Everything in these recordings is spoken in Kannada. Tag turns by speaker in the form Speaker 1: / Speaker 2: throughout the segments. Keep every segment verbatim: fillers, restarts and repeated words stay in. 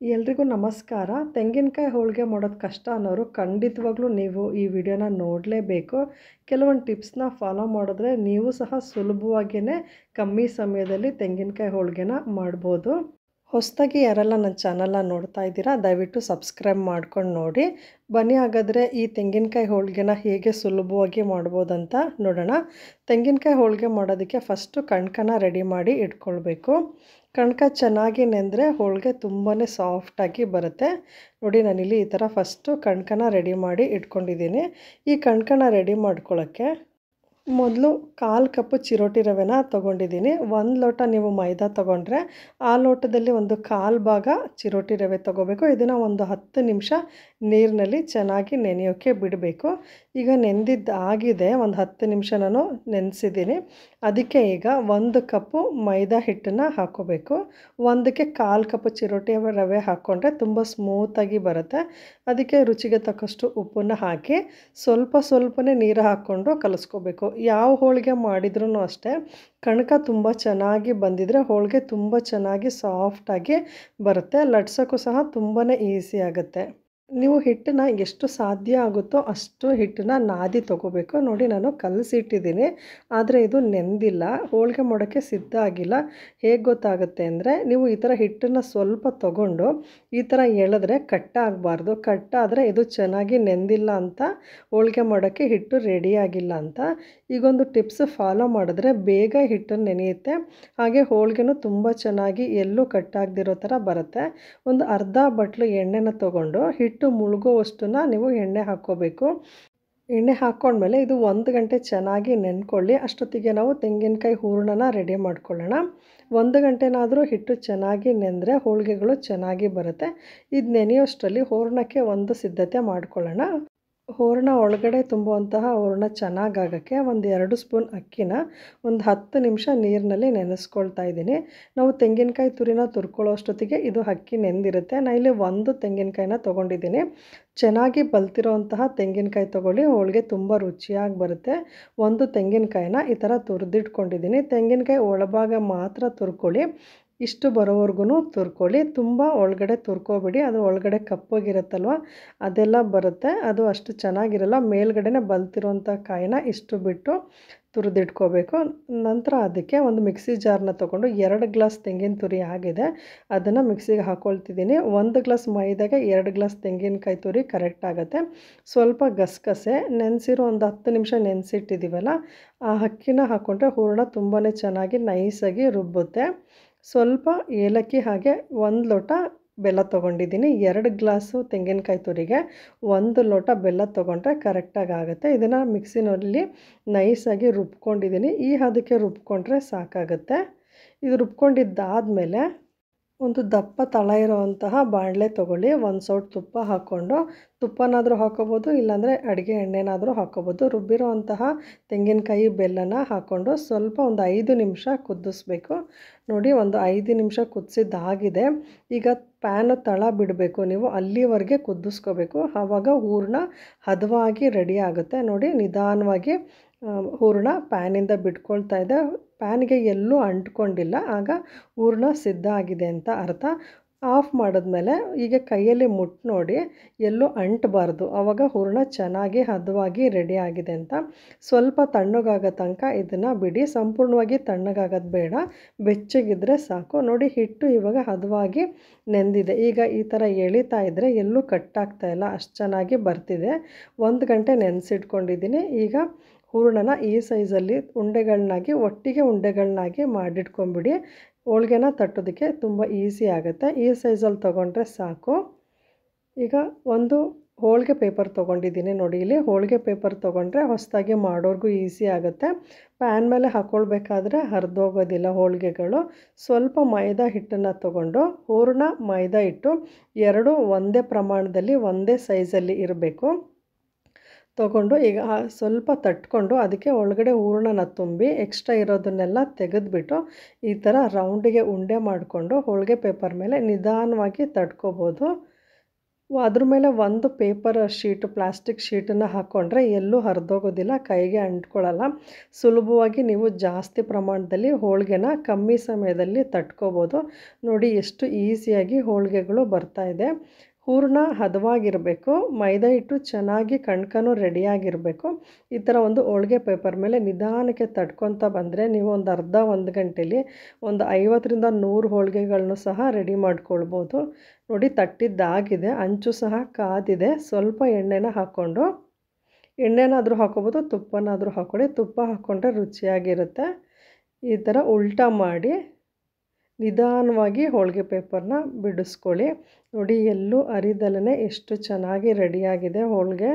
Speaker 1: ಎಲ್ರಿಗೂ ನಮಸ್ಕಾರ. ತೆಂಗಿನಕಾಯಿ ಹೋಳಿಗೆ ಮಾಡೋದು ಕಷ್ಟ ಅನ್ನೋರು ಖಂಡಿತವಾಗ್ಲೂ ನೀವು ಈ ವಿಡಿಯೋನ ನೋಡಲೇಬೇಕು. ಕೆಲವೊಂದು ಟಿಪ್ಸ್ನ ಫಾಲೋ ಮಾಡಿದ್ರೆ ನೀವು ಸಹ ಸುಲಭವಾಗಿಯೇ ಕಮ್ಮಿ ಸಮಯದಲ್ಲಿ ತೆಂಗಿನಕಾಯಿ ಹೋಳಿಗೆನ ಮಾಡ್ಬೋದು. ಹೊಸದಾಗಿ ಯಾರೆಲ್ಲ ನನ್ನ ಚಾನಲ್ನ ನೋಡ್ತಾ ಇದ್ದೀರಾ ದಯವಿಟ್ಟು ಸಬ್ಸ್ಕ್ರೈಬ್ ಮಾಡ್ಕೊಂಡು ನೋಡಿ. ಬನ್ನಿ ಹಾಗಾದರೆ ಈ ತೆಂಗಿನಕಾಯಿ ಹೋಳಿಗೆನ ಹೇಗೆ ಸುಲಭವಾಗಿ ಮಾಡ್ಬೋದಂತ ನೋಡೋಣ. ತೆಂಗಿನಕಾಯಿ ಹೋಳಿಗೆ ಮಾಡೋದಕ್ಕೆ ಫಸ್ಟು ಕಣ್ಕನ ರೆಡಿ ಮಾಡಿ ಇಟ್ಕೊಳ್ಬೇಕು. ಕಣ್ಕ ಚೆನ್ನಾಗಿ ನೆಂದರೆ ಹೋಳಿಗೆ ತುಂಬಾ ಸಾಫ್ಟಾಗಿ ಬರುತ್ತೆ. ನೋಡಿ ನಾನಿಲ್ಲಿ ಈ ಥರ ಫಸ್ಟು ಕಣ್ಕನ ರೆಡಿ ಮಾಡಿ ಇಟ್ಕೊಂಡಿದ್ದೀನಿ. ಈ ಕಣ್ಕನ ರೆಡಿ ಮಾಡ್ಕೊಳ್ಳೋಕ್ಕೆ ಮೊದಲು ಕಾಲು ಕಪ್ಪು ಚಿರೋಟಿ ರವೆನ ತೊಗೊಂಡಿದ್ದೀನಿ. ಒಂದು ಲೋಟ ನೀವು ಮೈದಾ ತೊಗೊಂಡ್ರೆ ಆ ಲೋಟದಲ್ಲಿ ಒಂದು ಕಾಲು ಭಾಗ ಚಿರೋಟಿ ರವೆ ತೊಗೋಬೇಕು. ಇದನ್ನು ಒಂದು ಹತ್ತು ನಿಮಿಷ ನೀರಿನಲ್ಲಿ ಚೆನ್ನಾಗಿ ನೆನೆಯೋಕ್ಕೆ ಬಿಡಬೇಕು. ಈಗ ನೆಂದಿದ್ದು ಆಗಿದೆ, ಒಂದು ಹತ್ತು ನಿಮಿಷ ನಾನು ನೆನೆಸಿದ್ದೀನಿ. ಅದಕ್ಕೆ ಈಗ ಒಂದು ಕಪ್ಪು ಮೈದಾ ಹಿಟ್ಟನ್ನು ಹಾಕ್ಕೋಬೇಕು. ಒಂದಕ್ಕೆ ಕಾಲು ಕಪ್ಪು ಚಿರೋಟಿ ರವೆ ಹಾಕ್ಕೊಂಡ್ರೆ ತುಂಬ ಸ್ಮೂತಾಗಿ ಬರುತ್ತೆ. ಅದಕ್ಕೆ ರುಚಿಗೆ ತಕ್ಕಷ್ಟು ಉಪ್ಪನ್ನು ಹಾಕಿ ಸ್ವಲ್ಪ ಸ್ವಲ್ಪನೇ ನೀರು ಹಾಕ್ಕೊಂಡು ಕಲಿಸ್ಕೋಬೇಕು. ಯಾವ ಹೋಳಿಗೆ ಮಾಡಿದ್ರೂ ಅಷ್ಟೇ ಕಣಕ ತುಂಬ ಚೆನ್ನಾಗಿ ಬಂದಿದ್ರೆ ಹೋಳಿಗೆ ತುಂಬ ಚೆನ್ನಾಗಿ ಸಾಫ್ಟಾಗಿ ಬರುತ್ತೆ. ಲಟ್ಸೋಕ್ಕೂ ಸಹ ತುಂಬಾ ಈಸಿ ಆಗುತ್ತೆ. ನೀವು ಹಿಟ್ಟನ್ನ ಎಷ್ಟು ಸಾಧ್ಯ ಆಗುತ್ತೋ ಅಷ್ಟು ಹಿಟ್ಟನ್ನ ನಾದಿ ತೊಗೋಬೇಕು. ನೋಡಿ ನಾನು ಕಲಸಿಟ್ಟಿದ್ದೀನಿ, ಆದರೆ ಇದು ನೆಂದಿಲ್ಲ, ಹೋಳಿಗೆ ಮಾಡೋಕ್ಕೆ ಸಿದ್ಧ ಆಗಿಲ್ಲ. ಹೇಗೆ ಗೊತ್ತಾಗುತ್ತೆ ಅಂದರೆ ನೀವು ಈ ಥರ ಹಿಟ್ಟನ್ನು ಸ್ವಲ್ಪ ತೊಗೊಂಡು ಈ ಥರ ಎಳೆದ್ರೆ ಕಟ್ಟಾಗಬಾರ್ದು. ಕಟ್ಟಾದರೆ ಇದು ಚೆನ್ನಾಗಿ ನೆಂದಿಲ್ಲ ಅಂತ, ಹೋಳಿಗೆ ಮಾಡೋಕ್ಕೆ ಹಿಟ್ಟು ರೆಡಿಯಾಗಿಲ್ಲ ಅಂತ. ಈಗೊಂದು ಟಿಪ್ಸ್ ಫಾಲೋ ಮಾಡಿದ್ರೆ ಬೇಗ ಹಿಟ್ಟನ್ನು ನೆನೆಯುತ್ತೆ, ಹಾಗೆ ಹೋಳಿಗೆನೂ ತುಂಬ ಚೆನ್ನಾಗಿ ಎಲ್ಲೂ ಕಟ್ಟಾಗದಿರೋ ಥರ ಬರುತ್ತೆ. ಒಂದು ಅರ್ಧ ಬಟ್ಲು ಎಣ್ಣೆನ ತೊಗೊಂಡು ಹಿಟ್ಟು ಮುಳುಗೋವಷ್ಟನ್ನ ನೀವು ಎಣ್ಣೆ ಹಾಕ್ಕೋಬೇಕು. ಎಣ್ಣೆ ಹಾಕ್ಕೊಂಡ್ಮೇಲೆ ಇದು ಒಂದು ಗಂಟೆ ಚೆನ್ನಾಗಿ ನೆನ್ಕೊಳ್ಳಿ. ಅಷ್ಟೊತ್ತಿಗೆ ನಾವು ತೆಂಗಿನಕಾಯಿ ಹೂರಣನ ರೆಡಿ ಮಾಡ್ಕೊಳ್ಳೋಣ. ಒಂದು ಗಂಟೆನಾದರೂ ಹಿಟ್ಟು ಚೆನ್ನಾಗಿ ನೆಂದರೆ ಹೋಳಿಗೆಗಳು ಚೆನ್ನಾಗಿ ಬರುತ್ತೆ. ಇದು ನೆನೆಯೋಷ್ಟರಲ್ಲಿ ಹೂರಣಕ್ಕೆ ಒಂದು ಸಿದ್ಧತೆ ಮಾಡ್ಕೊಳ್ಳೋಣ. ಹೂರಣ ಒಳಗಡೆ ತುಂಬುವಂತಹ ಹೂರಣ ಚೆನ್ನಾಗಾಗೋಕ್ಕೆ ಒಂದು ಎರಡು ಸ್ಪೂನ್ ಅಕ್ಕಿನ ಒಂದು ಹತ್ತು ನಿಮಿಷ ನೀರಿನಲ್ಲಿ ನೆನೆಸ್ಕೊಳ್ತಾ ಇದ್ದೀನಿ. ನಾವು ತೆಂಗಿನಕಾಯಿ ತುರಿನ ತುರ್ಕೊಳ್ಳೋ ಅಷ್ಟೊತ್ತಿಗೆ ಇದು ಅಕ್ಕಿ ನೆಂದಿರುತ್ತೆ. ನಾನು ಇಲ್ಲಿ ಒಂದು ತೆಂಗಿನಕಾಯಿನ ತೊಗೊಂಡಿದ್ದೀನಿ. ಚೆನ್ನಾಗಿ ಬಲ್ತಿರೋಂತಹ ತೆಂಗಿನಕಾಯಿ ತೊಗೊಳ್ಳಿ, ಹೋಳಿಗೆ ತುಂಬ ರುಚಿಯಾಗಿ ಬರುತ್ತೆ. ಒಂದು ತೆಂಗಿನಕಾಯಿನ ಈ ಥರ ತುರಿದಿಟ್ಕೊಂಡಿದ್ದೀನಿ. ತೆಂಗಿನಕಾಯಿ ಒಳಭಾಗ ಮಾತ್ರ ತುರ್ಕೊಳ್ಳಿ, ಇಷ್ಟು ಬರೋವರೆಗೂ ತುರ್ಕೊಳ್ಳಿ. ತುಂಬ ಒಳಗಡೆ ತುರ್ಕೋಬಿಡಿ, ಅದು ಒಳಗಡೆ ಕಪ್ಪಗಿರುತ್ತಲ್ವ ಅದೆಲ್ಲ ಬರುತ್ತೆ, ಅದು ಅಷ್ಟು ಚೆನ್ನಾಗಿರಲ್ಲ. ಮೇಲ್ಗಡೆನೇ ಬಲ್ತಿರೋಂಥ ಕಾಯಿನ ಇಷ್ಟು ಬಿಟ್ಟು ತುರಿದಿಟ್ಕೋಬೇಕು. ನಂತರ ಅದಕ್ಕೆ ಒಂದು ಮಿಕ್ಸಿ ಜಾರ್ನ ತೊಗೊಂಡು ಎರಡು ಗ್ಲಾಸ್ ತೆಂಗಿನ ತುರಿ ಆಗಿದೆ, ಅದನ್ನು ಮಿಕ್ಸಿಗೆ ಹಾಕ್ಕೊಳ್ತಿದ್ದೀನಿ. ಒಂದು ಗ್ಲಾಸ್ ಮೈದಾಗೆ ಎರಡು ಗ್ಲಾಸ್ ತೆಂಗಿನಕಾಯಿ ತುರಿ ಕರೆಕ್ಟ್ ಆಗುತ್ತೆ. ಸ್ವಲ್ಪ ಗಸಗಸೆ ನೆನೆಸಿರೋ ಒಂದು ಹತ್ತು ನಿಮಿಷ ನೆನೆಸಿಟ್ಟಿದ್ದೀವಲ್ಲ ಆ ಅಕ್ಕಿನ ಹಾಕ್ಕೊಂಡ್ರೆ ಹೂರಣ ತುಂಬಾ ಚೆನ್ನಾಗಿ ನೈಸಾಗಿ ರುಬ್ಬುತ್ತೆ. ಸ್ವಲ್ಪ ಏಲಕ್ಕಿ ಹಾಗೆ ಒಂದು ಲೋಟ ಬೆಲ್ಲ ತೊಗೊಂಡಿದ್ದೀನಿ. ಎರಡು ಗ್ಲಾಸು ತೆಂಗಿನಕಾಯಿ ತುರಿಗೆ ಒಂದು ಲೋಟ ಬೆಲ್ಲ ತೊಗೊಂಡ್ರೆ ಕರೆಕ್ಟಾಗಿ ಆಗುತ್ತೆ. ಇದನ್ನು ಮಿಕ್ಸಿನಲ್ಲಿ ನೈಸಾಗಿ ರುಬ್ಕೊಂಡಿದ್ದೀನಿ. ಈ ಹದಕ್ಕೆ ರುಬ್ಕೊಂಡ್ರೆ ಸಾಕಾಗುತ್ತೆ. ಇದು ರುಬ್ಕೊಂಡಿದ್ದಾದಮೇಲೆ ಒಂದು ದಪ್ಪ ತಳ ಇರೋವಂತಹ ಬಾಣಲೆ ತೊಗೊಳ್ಳಿ. ಒಂದು ಸೌಟ್ ತುಪ್ಪ ಹಾಕ್ಕೊಂಡು, ತುಪ್ಪನಾದರೂ ಹಾಕ್ಕೋಬೋದು, ಇಲ್ಲಾಂದರೆ ಅಡುಗೆ ಎಣ್ಣೆನಾದರೂ ಹಾಕ್ಕೋಬೋದು. ರುಬ್ಬಿರೋ ಅಂತಹ ತೆಂಗಿನಕಾಯಿ ಬೆಲ್ಲನ ಹಾಕ್ಕೊಂಡು ಸ್ವಲ್ಪ ಒಂದು ಐದು ನಿಮಿಷ ಕುದಿಸ್ಬೇಕು. ನೋಡಿ ಒಂದು ಐದು ನಿಮಿಷ ಕುದಿಸಿದ್ದಾಗಿದೆ. ಈಗ ಪ್ಯಾನು ತಳ ಬಿಡಬೇಕು, ನೀವು ಅಲ್ಲಿವರೆಗೆ ಕುದಿಸ್ಕೋಬೇಕು. ಆವಾಗ ಹೂರಣ ಹದವಾಗಿ ರೆಡಿ ಆಗುತ್ತೆ. ನೋಡಿ ನಿಧಾನವಾಗಿ ಹೂರಣ ಪ್ಯಾನಿಂದ ಬಿಟ್ಕೊಳ್ತಾ ಇದೆ. ಪ್ಯಾನಿಗೆ ಎಲ್ಲೂ ಅಂಟ್ಕೊಂಡಿಲ್ಲ, ಆಗ ಹೂರಣ ಸಿದ್ಧ ಆಗಿದೆ ಅಂತ ಅರ್ಥ. ಆಫ್ ಮಾಡಿದ್ಮೇಲೆ ಈಗ ಕೈಯಲ್ಲಿ ಮುಟ್ಟು ನೋಡಿ, ಎಲ್ಲೂ ಅಂಟಬಾರ್ದು, ಆವಾಗ ಹೂರಣ ಚೆನ್ನಾಗಿ ಹದವಾಗಿ ರೆಡಿ ಆಗಿದೆ ಅಂತ. ಸ್ವಲ್ಪ ತಣ್ಣಗಾಗೋ ತನಕ ಇದನ್ನು ಬಿಡಿ. ಸಂಪೂರ್ಣವಾಗಿ ತಣ್ಣಗಾಗೋದು ಬೇಡ, ಬೆಚ್ಚಗಿದ್ರೆ ಸಾಕು. ನೋಡಿ ಹಿಟ್ಟು ಇವಾಗ ಹದವಾಗಿ ನೆಂದಿದೆ. ಈಗ ಈ ಥರ ಎಳಿತಾ ಇದ್ದರೆ ಎಲ್ಲೂ ಕಟ್ಟಾಗ್ತಾ ಇಲ್ಲ, ಅಷ್ಟು ಚೆನ್ನಾಗಿ ಬರ್ತಿದೆ. ಒಂದು ಗಂಟೆ ನೆನೆಸಿಟ್ಕೊಂಡಿದ್ದೀನಿ. ಈಗ ಹೂರಣನ ಈ ಸೈಜಲ್ಲಿ ಉಂಡೆಗಳನ್ನಾಗಿ ಒಟ್ಟಿಗೆ ಉಂಡೆಗಳನ್ನಾಗಿ ಮಾಡಿಟ್ಕೊಂಬಿಡಿ. ಹೋಳಿಗೆನ ತಟ್ಟೋದಕ್ಕೆ ತುಂಬ ಈಸಿ ಆಗುತ್ತೆ. ಈ ಸೈಜಲ್ಲಿ ತೊಗೊಂಡ್ರೆ ಸಾಕು. ಈಗ ಒಂದು ಹೋಳಿಗೆ ಪೇಪರ್ ತೊಗೊಂಡಿದ್ದೀನಿ. ನೋಡಿ ಇಲ್ಲಿ ಹೋಳಿಗೆ ಪೇಪರ್ ತೊಗೊಂಡ್ರೆ ಹೊಸದಾಗಿ ಮಾಡೋರ್ಗೂ ಈಸಿ ಆಗುತ್ತೆ. ಪ್ಯಾನ್ ಮೇಲೆ ಹಾಕ್ಕೊಳ್ಬೇಕಾದ್ರೆ ಹರಿದೋಗೋದಿಲ್ಲ ಹೋಳಿಗೆಗಳು. ಸ್ವಲ್ಪ ಮೈದಾ ಹಿಟ್ಟನ್ನು ತೊಗೊಂಡು, ಹೂರಣ ಮೈದಾ ಹಿಟ್ಟು ಎರಡು ಒಂದೇ ಪ್ರಮಾಣದಲ್ಲಿ ಒಂದೇ ಸೈಜಲ್ಲಿ ಇರಬೇಕು. ತೊಗೊಂಡು ಈಗ ಸ್ವಲ್ಪ ತಟ್ಕೊಂಡು ಅದಕ್ಕೆ ಒಳಗಡೆ ಹೂರಣನ ತುಂಬಿ ಎಕ್ಸ್ಟ್ರಾ ಇರೋದನ್ನೆಲ್ಲ ತೆಗೆದುಬಿಟ್ಟು ಈ ಥರ ರೌಂಡಿಗೆ ಉಂಡೆ ಮಾಡಿಕೊಂಡು ಹೋಳಿಗೆ ಪೇಪರ್ ಮೇಲೆ ನಿಧಾನವಾಗಿ ತಟ್ಕೋಬೋದು. ಅದ್ರ ಮೇಲೆ ಒಂದು ಪೇಪರ್ ಶೀಟು ಪ್ಲಾಸ್ಟಿಕ್ ಶೀಟನ್ನು ಹಾಕ್ಕೊಂಡ್ರೆ ಎಲ್ಲೂ ಹರಿದೋಗೋದಿಲ್ಲ, ಕೈಗೆ ಅಂಟ್ಕೊಳ್ಳಲ್ಲ. ಸುಲಭವಾಗಿ ನೀವು ಜಾಸ್ತಿ ಪ್ರಮಾಣದಲ್ಲಿ ಹೋಳಿಗೆನ ಕಮ್ಮಿ ಸಮಯದಲ್ಲಿ ತಟ್ಕೋಬೋದು. ನೋಡಿ ಎಷ್ಟು ಈಸಿಯಾಗಿ ಹೋಳಿಗೆಗಳು ಬರ್ತಾಯಿದೆ. ಹೂರಣ ಹದವಾಗಿರಬೇಕು, ಮೈದಾ ಹಿಟ್ಟು ಚೆನ್ನಾಗಿ ಕಣ್ಕನೂ ರೆಡಿಯಾಗಿರಬೇಕು. ಈ ಥರ ಒಂದು ಹೋಳಿಗೆ ಪೇಪರ್ ಮೇಲೆ ನಿಧಾನಕ್ಕೆ ತಟ್ಕೊತ ಬಂದರೆ ನೀವು ಒಂದು ಅರ್ಧ ಒಂದು ಗಂಟೆಲಿ ಒಂದು ಐವತ್ತರಿಂದ ನೂರು ಹೋಳಿಗೆಗಳನ್ನು ಸಹ ರೆಡಿ ಮಾಡ್ಕೊಳ್ಬೋದು. ನೋಡಿ ತಟ್ಟಿದ್ದಾಗಿದೆ, ಅಂಚು ಸಹ ಕಾದಿದೆ. ಸ್ವಲ್ಪ ಎಣ್ಣೆನ ಹಾಕ್ಕೊಂಡು, ಎಣ್ಣೆನಾದರೂ ಹಾಕ್ಕೊಬೋದು, ತುಪ್ಪನಾದರೂ ಹಾಕ್ಕೊಳ್ಳಿ. ತುಪ್ಪ ಹಾಕ್ಕೊಂಡ್ರೆ ರುಚಿಯಾಗಿರುತ್ತೆ. ಈ ಥರ ಉಲ್ಟಾ ಮಾಡಿ ನಿಧಾನವಾಗಿ ಹೋಳಿಗೆ ಪೇಪರ್ನ ಬಿಡಿಸ್ಕೊಳ್ಳಿ. ನೋಡಿ ಎಲ್ಲೂ ಅರಿದಲೇ ಎಷ್ಟು ಚೆನ್ನಾಗಿ ರೆಡಿಯಾಗಿದೆ ಹೋಳಿಗೆ.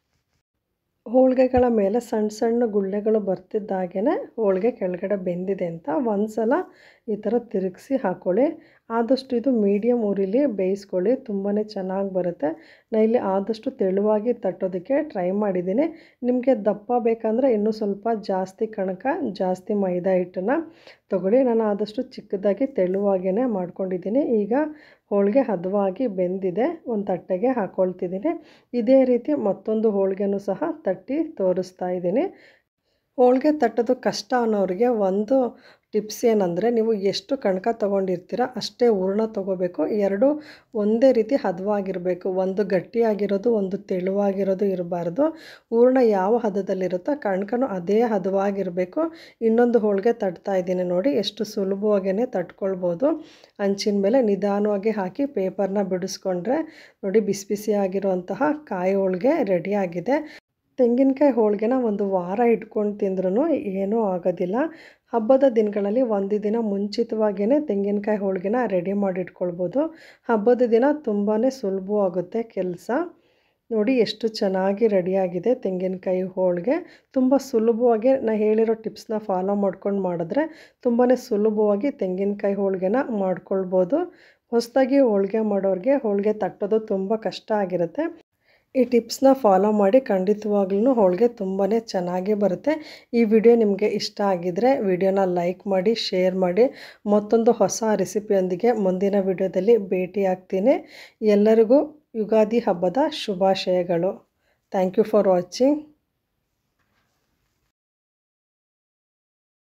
Speaker 1: ಹೋಳಿಗೆಗಳ ಮೇಲೆ ಸಣ್ಣ ಸಣ್ಣ ಗುಳ್ಳೆಗಳು ಬರ್ತಿದ್ದಾಗೇ ಹೋಳಿಗೆ ಕೆಳಗಡೆ ಬೆಂದಿದೆ ಅಂತ ಒಂದು ಸಲ ಈ ಥರ ತಿರುಗಿಸಿ ಹಾಕ್ಕೊಳ್ಳಿ. ಆದಷ್ಟು ಇದು ಮೀಡಿಯಮ್ ಉರಿಲಿ ಬೇಯಿಸ್ಕೊಳ್ಳಿ, ತುಂಬಾ ಚೆನ್ನಾಗಿ ಬರುತ್ತೆ. ನಾನು ಇಲ್ಲಿ ಆದಷ್ಟು ತೆಳುವಾಗಿ ತಟ್ಟೋದಕ್ಕೆ ಟ್ರೈ ಮಾಡಿದ್ದೀನಿ. ನಿಮಗೆ ದಪ್ಪ ಬೇಕಂದರೆ ಇನ್ನೂ ಸ್ವಲ್ಪ ಜಾಸ್ತಿ ಕಣಕ ಜಾಸ್ತಿ ಮೈದಾ ಹಿಟ್ಟನ್ನು ತೊಗೊಳ್ಳಿ. ನಾನು ಆದಷ್ಟು ಚಿಕ್ಕದಾಗಿ ತೆಳುವಾಗಿಯೇ ಮಾಡ್ಕೊಂಡಿದ್ದೀನಿ. ಈಗ ಹೋಳಿಗೆ ಹದವಾಗಿ ಬೆಂದಿದೆ, ಒಂದು ತಟ್ಟೆಗೆ ಹಾಕ್ಕೊಳ್ತಿದ್ದೀನಿ. ಇದೇ ರೀತಿ ಮತ್ತೊಂದು ಹೋಳಿಗೆನೂ ಸಹ ತಟ್ಟಿ ತೋರಿಸ್ತಾ ಇದ್ದೀನಿ. ಹೋಳಿಗೆ ತಟ್ಟೋದು ಕಷ್ಟ ಅನ್ನೋರಿಗೆ ಒಂದು ಟಿಪ್ಸ್ ಏನಂದರೆ, ನೀವು ಎಷ್ಟು ಕಣಕ ತೊಗೊಂಡಿರ್ತೀರ ಅಷ್ಟೇ ಹೂರಣ ತೊಗೋಬೇಕು. ಎರಡು ಒಂದೇ ರೀತಿ ಹದವಾಗಿರಬೇಕು, ಒಂದು ಗಟ್ಟಿಯಾಗಿರೋದು ಒಂದು ತೆಳುವಾಗಿರೋದು ಇರಬಾರ್ದು. ಹೂರಣ ಯಾವ ಹದದಲ್ಲಿರುತ್ತೋ ಕಣಕನೂ ಅದೇ ಹದವಾಗಿರಬೇಕು. ಇನ್ನೊಂದು ಹೋಳಿಗೆ ತಟ್ತಾ ಇದ್ದೀನಿ ನೋಡಿ, ಎಷ್ಟು ಸುಲಭವಾಗಿಯೇ ತಟ್ಕೊಳ್ಬೋದು. ಅಂಚಿನ ಮೇಲೆ ನಿಧಾನವಾಗಿ ಹಾಕಿ ಪೇಪರ್ನ ಬಿಡಿಸ್ಕೊಂಡ್ರೆ ನೋಡಿ ಬಿಸಿ ಬಿಸಿಯಾಗಿರುವಂತಹ ಕಾಯಿ ಹೋಳಿಗೆ ರೆಡಿಯಾಗಿದೆ. ತೆಂಗಿನಕಾಯಿ ಹೋಳಿಗೆನ ಒಂದು ವಾರ ಇಟ್ಕೊಂಡು ತಿಂದ್ರೂ ಏನೂ ಆಗೋದಿಲ್ಲ. ಹಬ್ಬದ ದಿನಗಳಲ್ಲಿ ಒಂದು ದಿನ ಮುಂಚಿತವಾಗಿಯೇ ತೆಂಗಿನಕಾಯಿ ಹೋಳಿಗೆನ ರೆಡಿ ಮಾಡಿಟ್ಕೊಳ್ಬೋದು. ಹಬ್ಬದ ದಿನ ತುಂಬಾ ಸುಲಭವಾಗುತ್ತೆ ಕೆಲಸ. ನೋಡಿ ಎಷ್ಟು ಚೆನ್ನಾಗಿ ರೆಡಿಯಾಗಿದೆ ತೆಂಗಿನಕಾಯಿ ಹೋಳಿಗೆ. ತುಂಬ ಸುಲಭವಾಗಿ ನಾನು ಹೇಳಿರೋ ಟಿಪ್ಸ್ನ ಫಾಲೋ ಮಾಡ್ಕೊಂಡು ಮಾಡಿದ್ರೆ ತುಂಬಾ ಸುಲಭವಾಗಿ ತೆಂಗಿನಕಾಯಿ ಹೋಳಿಗೆನ ಮಾಡ್ಕೊಳ್ಬೋದು. ಹೊಸದಾಗಿ ಹೋಳಿಗೆ ಮಾಡೋರಿಗೆ ಹೋಳಿಗೆ ತಟ್ಟೋದು ತುಂಬ ಕಷ್ಟ ಆಗಿರುತ್ತೆ. ಈ ಟಿಪ್ಸ್ನ ಫಾಲೋ ಮಾಡಿ ಖಂಡಿತವಾಗ್ಲೂ ಹೋಳಿಗೆ ತುಂಬಾ ಚೆನ್ನಾಗಿ ಬರುತ್ತೆ. ಈ ವಿಡಿಯೋ ನಿಮಗೆ ಇಷ್ಟ ಆಗಿದ್ದರೆ ವಿಡಿಯೋನ ಲೈಕ್ ಮಾಡಿ, ಶೇರ್ ಮಾಡಿ. ಮತ್ತೊಂದು ಹೊಸ ರೆಸಿಪಿಯೊಂದಿಗೆ ಮುಂದಿನ ವಿಡಿಯೋದಲ್ಲಿ ಭೇಟಿ ಆಗ್ತೀನಿ. ಎಲ್ಲರಿಗೂ ಯುಗಾದಿ ಹಬ್ಬದ ಶುಭಾಶಯಗಳು. Thank you for watching.